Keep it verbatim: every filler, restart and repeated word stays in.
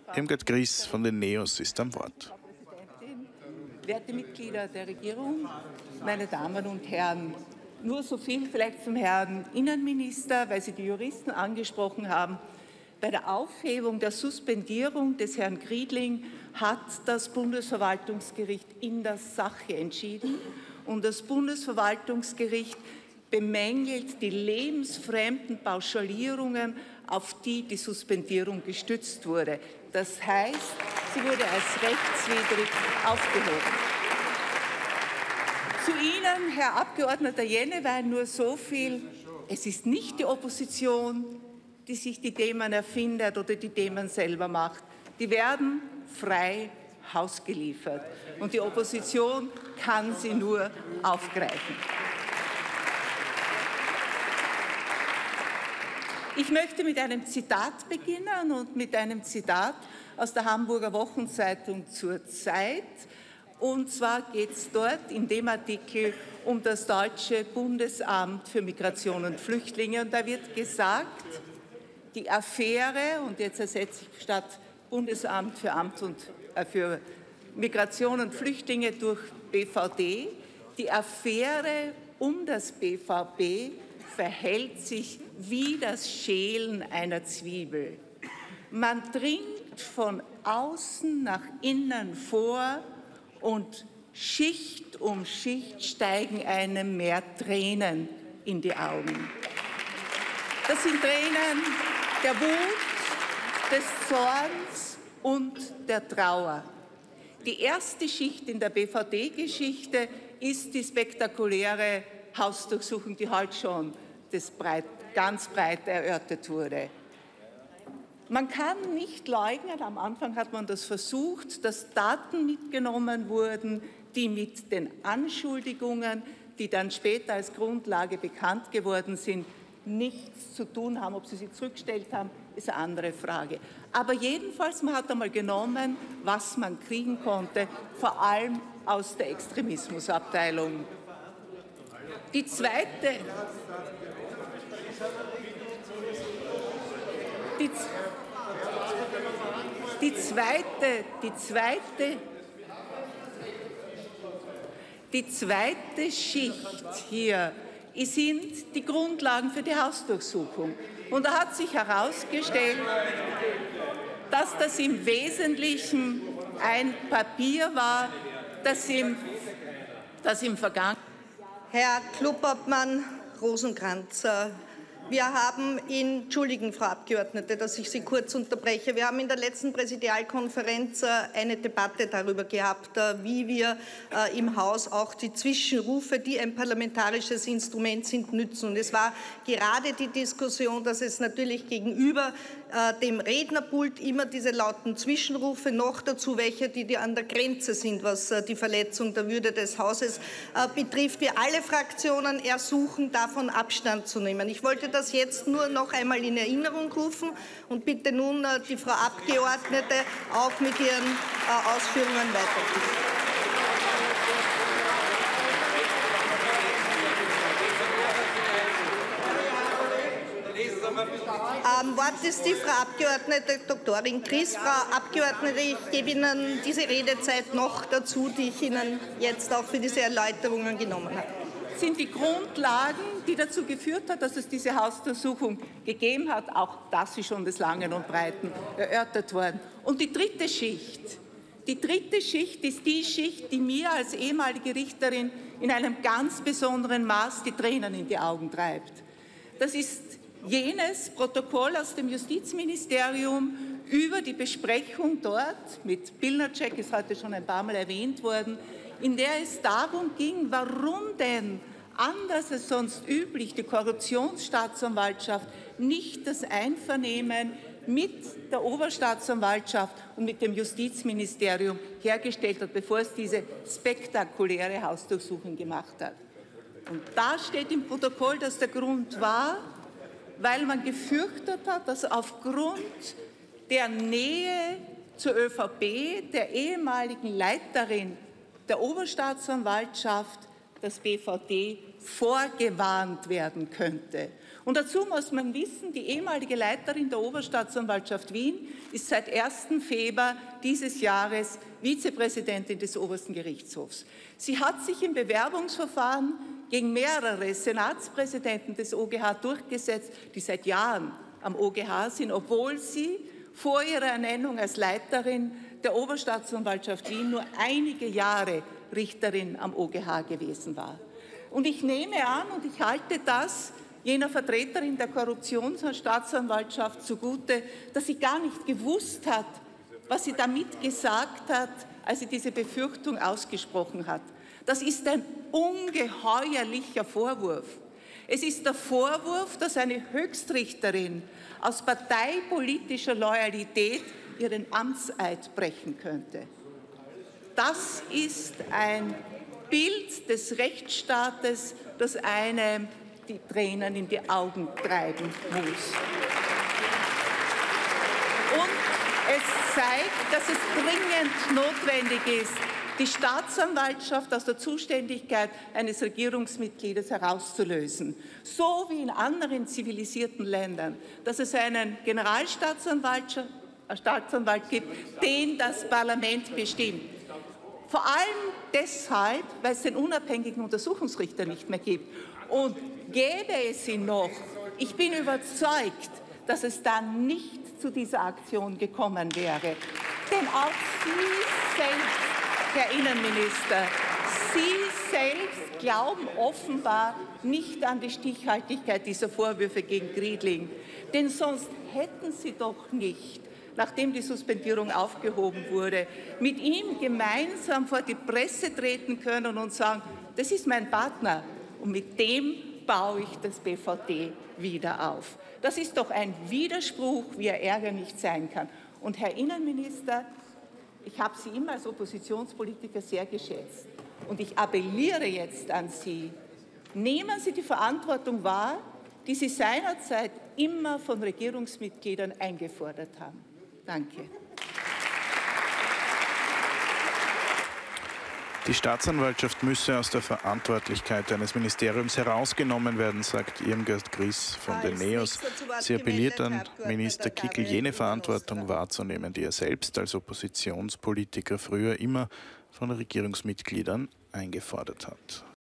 Irmgard Gries von den NEOS ist am Wort. Frau Präsidentin, werte Mitglieder der Regierung, meine Damen und Herren, nur so viel vielleicht zum Herrn Innenminister, weil Sie die Juristen angesprochen haben. Bei der Aufhebung der Suspendierung des Herrn Griedling hat das Bundesverwaltungsgericht in der Sache entschieden. Und das Bundesverwaltungsgericht bemängelt die lebensfremden Pauschalierungen, auf die die Suspendierung gestützt wurde. Das heißt, sie wurde als rechtswidrig aufgehoben. Zu Ihnen, Herr Abgeordneter Jennewein, nur so viel. Es ist nicht die Opposition, die sich die Themen erfindet oder die Themen selber macht. Die werden frei Haus geliefert. Und die Opposition kann sie nur aufgreifen. Ich möchte mit einem Zitat beginnen und mit einem Zitat aus der Hamburger Wochenzeitung zur Zeit. Und zwar geht es dort in dem Artikel um das Deutsche Bundesamt für Migration und Flüchtlinge. Und da wird gesagt, die Affäre, und jetzt ersetze ich statt Bundesamt für Amt und äh, für Migration und Flüchtlinge durch B V D, die Affäre um das B V B verhält sich wie das Schälen einer Zwiebel. Man dringt von außen nach innen vor und Schicht um Schicht steigen einem mehr Tränen in die Augen. Das sind Tränen der Wut, des Zorns und der Trauer. Die erste Schicht in der B V D-Geschichte ist die spektakuläre Hausdurchsuchung, die heute schon das breit, ganz breit erörtert wurde. Man kann nicht leugnen, am Anfang hat man das versucht, dass Daten mitgenommen wurden, die mit den Anschuldigungen, die dann später als Grundlage bekannt geworden sind, nichts zu tun haben. Ob sie sie zurückgestellt haben, ist eine andere Frage. Aber jedenfalls, man hat einmal genommen, was man kriegen konnte, vor allem aus der Extremismusabteilung. Die zweite, die, die zweite, die zweite, die zweite Schicht hier sind die Grundlagen für die Hausdurchsuchung. Und da hat sich herausgestellt, dass das im Wesentlichen ein Papier war, das im, das im vergangenen Herr Klubobmann, Rosenkrantz, wir haben in, entschuldigen, Frau Abgeordnete, dass ich Sie kurz unterbreche, wir haben in der letzten Präsidialkonferenz eine Debatte darüber gehabt, wie wir im Haus auch die Zwischenrufe, die ein parlamentarisches Instrument sind, nützen. Und es war gerade die Diskussion, dass es natürlich gegenüber dem Rednerpult immer diese lauten Zwischenrufe, noch dazu welche, die, die an der Grenze sind, was die Verletzung der Würde des Hauses betrifft. Wir alle Fraktionen ersuchen, davon Abstand zu nehmen. Ich wollte das jetzt nur noch einmal in Erinnerung rufen und bitte nun die Frau Abgeordnete auch mit ihren Ausführungen weiterführen. Ähm, Wort ist die Frau Abgeordnete Doktorin Gries. Frau Abgeordnete, ich gebe Ihnen diese Redezeit noch dazu, die ich Ihnen jetzt auch für diese Erläuterungen genommen habe. Das sind die Grundlagen, die dazu geführt hat, dass es diese Hausdurchsuchung gegeben hat. Auch das ist schon des Langen und Breiten erörtert worden. Und die dritte Schicht, die dritte Schicht ist die Schicht, die mir als ehemalige Richterin in einem ganz besonderen Maß die Tränen in die Augen treibt. Das ist jenes Protokoll aus dem Justizministerium über die Besprechung dort mit Pilnacek, ist heute schon ein paar Mal erwähnt worden, in der es darum ging, warum denn anders als sonst üblich die Korruptionsstaatsanwaltschaft nicht das Einvernehmen mit der Oberstaatsanwaltschaft und mit dem Justizministerium hergestellt hat, bevor es diese spektakuläre Hausdurchsuchung gemacht hat. Und da steht im Protokoll, dass der Grund war, weil man gefürchtet hat, dass aufgrund der Nähe zur ÖVP, der ehemaligen Leiterin der Oberstaatsanwaltschaft, das B V D vorgewarnt werden könnte. Und dazu muss man wissen, die ehemalige Leiterin der Oberstaatsanwaltschaft Wien ist seit ersten Februar dieses Jahres Vizepräsidentin des Obersten Gerichtshofs. Sie hat sich im Bewerbungsverfahren gegen mehrere Senatspräsidenten des O G H durchgesetzt, die seit Jahren am O G H sind, obwohl sie vor ihrer Ernennung als Leiterin der Oberstaatsanwaltschaft Wien nur einige Jahre Richterin am O G H gewesen war. Und ich nehme an und ich halte das jener Vertreterin der Korruptionsstaatsanwaltschaft zugute, dass sie gar nicht gewusst hat, was sie damit gesagt hat, als sie diese Befürchtung ausgesprochen hat. Das ist ein ungeheuerlicher Vorwurf. Es ist der Vorwurf, dass eine Höchstrichterin aus parteipolitischer Loyalität ihren Amtseid brechen könnte. Das ist ein Bild des Rechtsstaates, das einem die Tränen in die Augen treiben muss. Und es zeigt, dass es dringend notwendig ist, die Staatsanwaltschaft aus der Zuständigkeit eines Regierungsmitgliedes herauszulösen. So wie in anderen zivilisierten Ländern, dass es einen Generalstaatsanwalt Staatsanwalt gibt, den das Parlament bestimmt. Vor allem deshalb, weil es den unabhängigen Untersuchungsrichter nicht mehr gibt. Und gäbe es ihn noch, ich bin überzeugt, dass es dann nicht zu dieser Aktion gekommen wäre. Denn auch Sie selbst, Herr Innenminister, Sie selbst glauben offenbar nicht an die Stichhaltigkeit dieser Vorwürfe gegen Griedling. Denn sonst hätten Sie doch nicht, nachdem die Suspendierung aufgehoben wurde, mit ihm gemeinsam vor die Presse treten können und sagen, das ist mein Partner und mit dem baue ich das B V D wieder auf. Das ist doch ein Widerspruch, wie er Ärger nicht sein kann. Und Herr Innenminister, ich habe Sie immer als Oppositionspolitiker sehr geschätzt und ich appelliere jetzt an Sie, nehmen Sie die Verantwortung wahr, die Sie seinerzeit immer von Regierungsmitgliedern eingefordert haben. Danke. Die Staatsanwaltschaft müsse aus der Verantwortlichkeit eines Ministeriums herausgenommen werden, sagt Irmgard Gries von den NEOS. Sie appelliert an Minister Kickl, jene Verantwortung wahrzunehmen, die er selbst als Oppositionspolitiker früher immer von Regierungsmitgliedern eingefordert hat.